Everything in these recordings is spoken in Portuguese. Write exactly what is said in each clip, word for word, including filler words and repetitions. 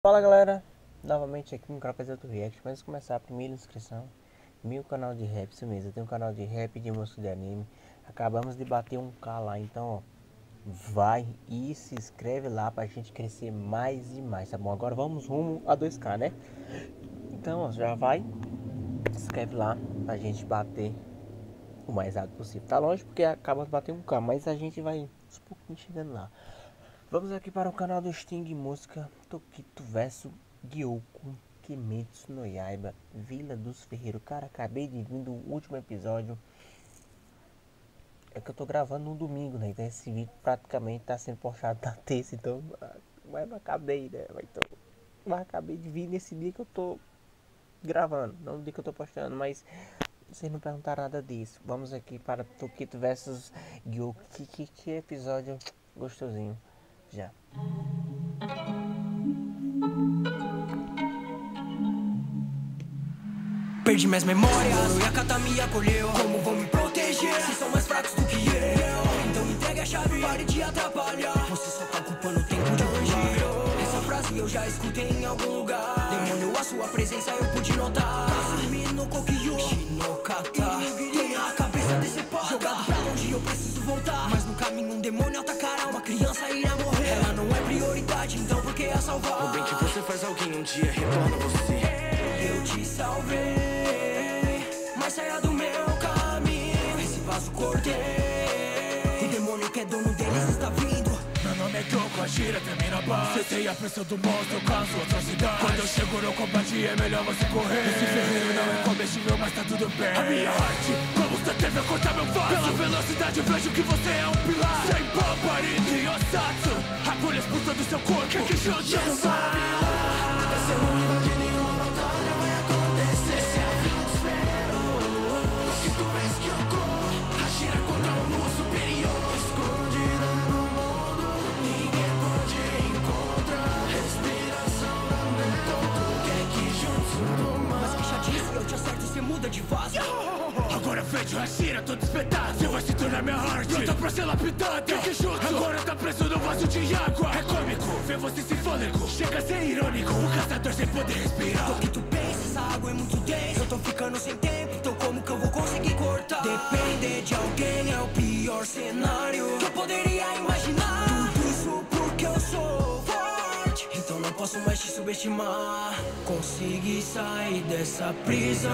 Fala galera, novamente aqui no canal fazer outro react, mas antes de começar a primeira inscrição, meu canal de rap, isso mesmo, eu tenho um canal de rap de música de anime, acabamos de bater um K lá, então ó, vai e se inscreve lá pra gente crescer mais e mais, tá bom? Agora vamos rumo a dois K, né? Então ó, já vai, se inscreve lá pra gente bater o mais rápido possível, tá longe porque acabamos de bater um K, mas a gente vai aos pouquinhos chegando lá. Vamos aqui para o canal do Sting Música Tokito versus Gyouko Kimetsu no Yaiba Vila dos Ferreiros. Cara, acabei de vir do último episódio. É que eu tô gravando no domingo, né? Então esse vídeo praticamente tá sendo postado na terça. Então, mas não acabei, né? Então, mas acabei de vir nesse dia que eu tô gravando. Não no dia que eu tô postando, mas vocês não perguntaram nada disso. Vamos aqui para Tokito versus Gyouko. Que, que, que episódio gostosinho. Já. Perdi minhas memórias, o Yakata me acolheu. Como vão me proteger se são mais fracos do que eu? Então me entregue a chave, pare de atrapalhar. Você só tá ocupando o tempo de hoje. Essa frase eu já escutei em algum lugar. Demônio, a sua presença eu pude notar. Kasumi no Kokyo, Shinokata. Tenha a cabeça decepada. Jogado pra longe eu preciso voltar. Mas no caminho um demônio atacará. Uma criança irá morrer. Ela não é prioridade, então por que a salvar? O bem que você faz alguém um dia retorna você. Eu te salvei, mas saia do meu caminho. Esse vaso cortei. O demônio que é dono deles está vindo. Meu nome é Kyouko, a gira termina a base. Cessei a pressão do monstro, eu causo atrocidade. Quando eu chego no combate é melhor você correr. Esse ferreiro não é comestível, mas tá tudo bem. A minha arte, como você teve a cortar meu vaso. Pela velocidade eu vejo que você é um pilar. Sem Paparito e Osatsu, agulha expulsando seu corpo. Que que chute não sabe lá. Você não invade nenhuma batalha, vai acontecer. Se a vida esperou, se tu vês que eu corro, a gira contra o mundo superior. Escondida no mundo, ninguém pode encontrar. Respiração não encontro, quer que juntos tomar. Mas que chatice, eu te acerto e cê muda de vaso. Agora vejo a Shira todo espetado. Você vai se tornar minha arte, pronta pra ser lapidada. Que que chute? Agora tá preso no vaso de água. É cômico, ver você sem fôlego. Chega a ser irônico, o caçador sem poder respirar. O que tu pensa, essa água é muito densa. Eu tô ficando sem tempo, então como que eu vou conseguir cortar? Depender de alguém é o pior cenário que eu poderia imaginar. Tudo isso porque eu sou forte, então não posso mais te subestimar. Consegui sair dessa prisão,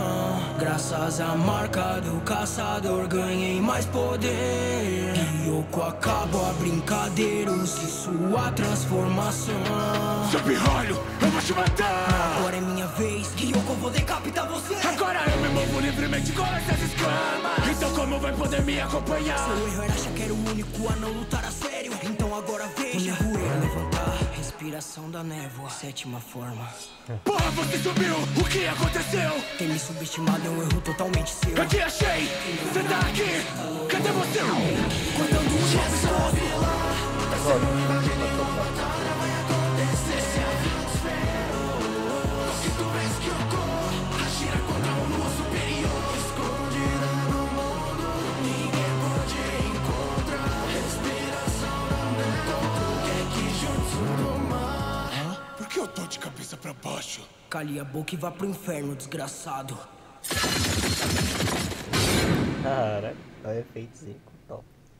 graças à marca do caçador ganhei mais poder. Gyouko acabou a brincadeira, use sua transformação. Seu pirralho, eu vou te matar. Agora é minha vez, Gyouko, eu vou decapitar você. Agora eu me movo livremente com essas escamas. Então como vai poder me acompanhar? Seu erro era achar que era o único a não lutar a sério. Então agora veja, poeira levantar, respiração da névoa, sétima forma. Porra, você subiu, o que aconteceu? Ter me subestimado é um erro totalmente seu. Eu te achei, você tá aqui, cadê você? Cortando um gesto. Você não invade nenhuma batalha, vai acontecer. Se a vida esperou, se tu vês que eu corro, a gira contra o mundo superior. Escondida no mundo, ninguém pode encontrar. Respiração não encontro, quer que juntos tomar. Por que eu tô de cabeça pra baixo? Cale a boca e vá pro inferno, desgraçado. Cara, é o efeitozinho top.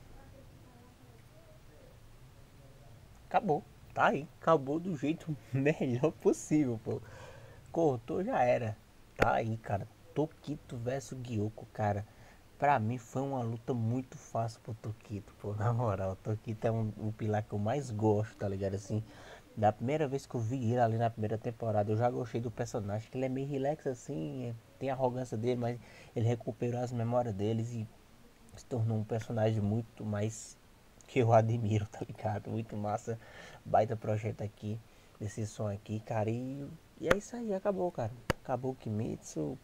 Acabou, tá aí, acabou do jeito melhor possível, pô. Cortou, já era. Tá aí, cara. Tokito versus Gyouko, cara. Pra mim foi uma luta muito fácil pro Tokito, pô. Na moral, o Tokito é um, um pilar que eu mais gosto, tá ligado? Assim, da primeira vez que eu vi ele ali na primeira temporada, eu já gostei do personagem. Que ele é meio relax assim, é, tem a arrogância dele, mas ele recuperou as memórias deles e se tornou um personagem muito mais que eu admiro, tá ligado? Muito massa, baita projeto aqui, desse som aqui, cara, e, e é isso aí, acabou, cara. Acabou o Kimetsu.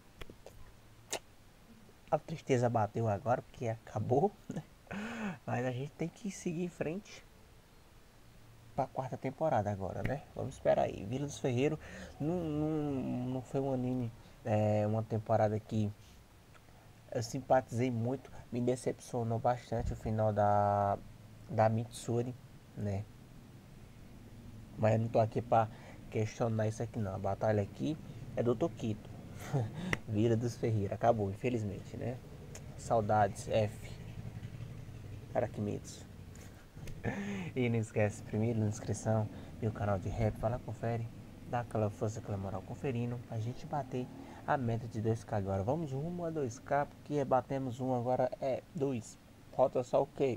A tristeza bateu agora, porque acabou, né? Mas a gente tem que seguir em frente pra quarta temporada agora, né? Vamos esperar aí. Vila dos Ferreiros não, não, não foi um anime, é, uma temporada que eu simpatizei muito, me decepcionou bastante o final da, da Mitsuri, né? Mas eu não tô aqui pra questionar isso aqui não. A batalha aqui é do Toquito. Vila dos Ferreira. Acabou, infelizmente, né? Saudades, F. Araquimedes. E não esquece, primeiro na inscrição, meu canal de rap, fala, confere. Dá aquela força, aquela moral conferindo. A gente bater a meta de dois K agora. Vamos rumo a dois K, porque batemos um, agora é dois. Falta só o que?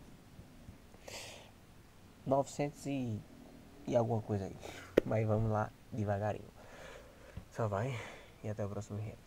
novecentos e, e alguma coisa aí. Mas vamos lá devagarinho. Só vai e até o próximo rap.